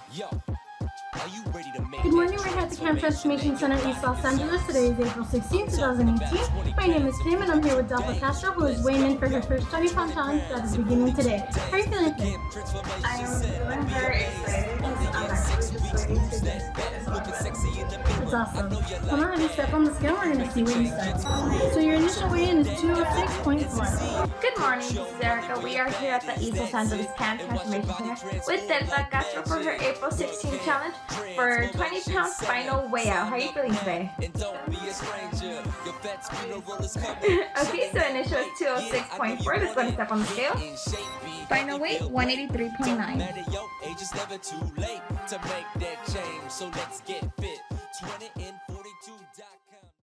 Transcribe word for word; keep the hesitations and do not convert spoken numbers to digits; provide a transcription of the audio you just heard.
Good morning, we're here at the Camp Transformation Center, East Los Angeles. Today is April sixteenth, twenty eighteen. My name is Kim and I'm here with Delpha Castro, who is weighing in for her first twenty pound challenge that is beginning today. How are you feeling today? I am feeling very excited because I'm actually just ready to get fit as well. That's awesome. Come on, have you step on the scale, we're going to see where you start. So your initial weigh-in is two oh six point four. Good morning, this is Erica. We are here at the East Los Angeles Camp Transformation Center with Delpha Castro for her April sixteenth challenge for twenty pound final weigh out. How are you feeling today? Okay, so initial is two oh six point four. Let's go and step on the scale. Final weight one eighty-three point nine. Age is never too late to make that change, so let's get fit. twenty in